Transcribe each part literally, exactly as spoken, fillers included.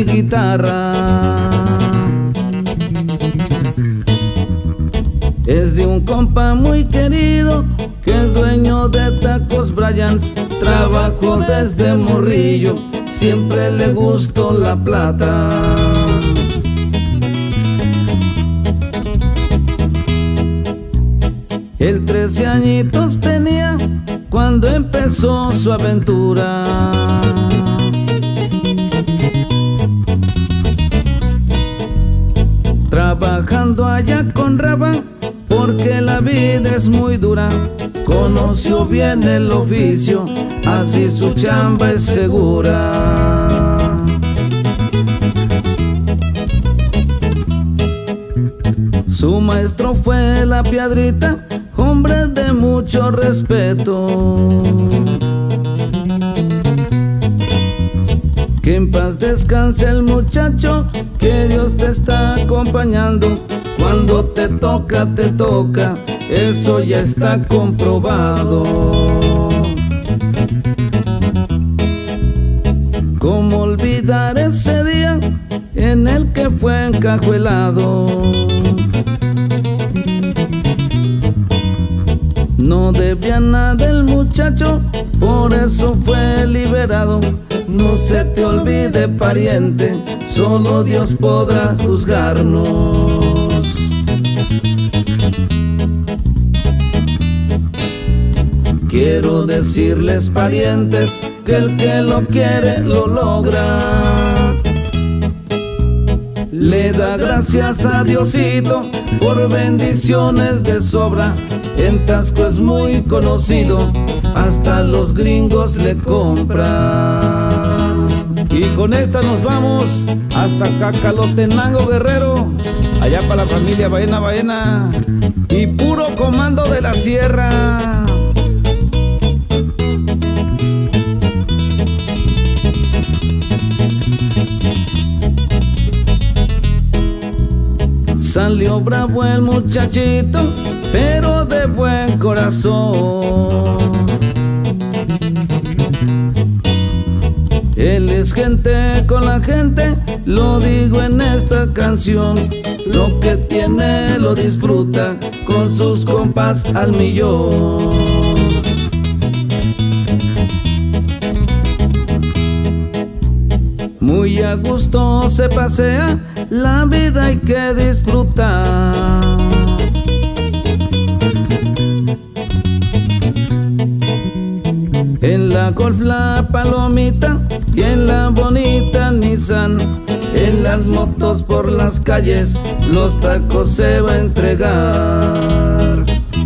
mi guitarra. Es de un compa muy querido que es dueño de Tacos Bryans. Trabajó desde morrillo, siempre le gustó la plata. Él trece añitos tenía cuando empezó su aventura. Trabajando allá con Raba, porque la vida es muy dura. Conoció bien el oficio, así su chamba es segura. Su maestro fue la Piedrita, hombre de mucho respeto. Que en paz descanse el muchacho, que Dios te está acompañando. Cuando te toca, te toca, eso ya está comprobado. ¿Cómo olvidar ese día en el que fue encajuelado? No debía nada el muchacho, por eso fue liberado. No se te olvide, pariente, solo Dios podrá juzgarnos. Quiero decirles, parientes, que el que lo quiere lo logra. Le da gracias a Diosito por bendiciones de sobra. En Tasco es muy conocido, hasta los gringos le compran. Y con esta nos vamos hasta Cacalotenango, Guerrero, allá para la familia Baena Baena y puro comando de la sierra. Salió bravo el muchachito, pero de buen corazón. Él es gente con la gente, lo digo en esta canción. Lo que tiene lo disfruta con sus compas al millón. Muy a gusto se pasea, la vida hay que disfrutar. En la Golf la Palomita y en la bonita Nissan. En las motos por las calles los tacos se va a entregar.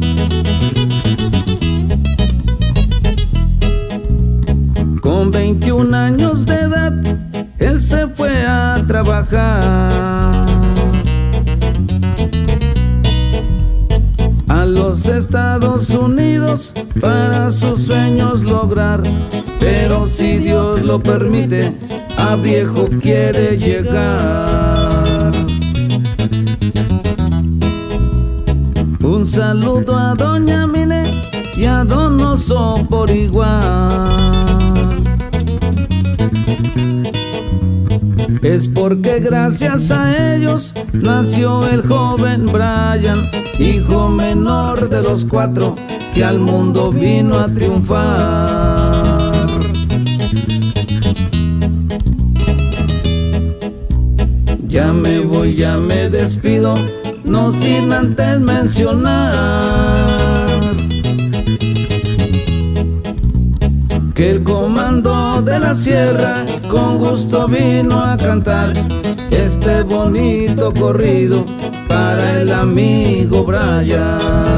Con veintiún años de edad él se fue a trabajar a los Estados Unidos para sus sueños lograr. Pero si Dios lo permite, a viejo quiere llegar. Un saludo a doña Mine y a don Oso por igual. Es porque gracias a ellos nació el joven Bryan, hijo menor de los cuatro que al mundo vino a triunfar. Ya me voy, ya me despido, no sin antes mencionar que el comando de la sierra con gusto vino a cantar este bonito corrido para el amigo Bryan.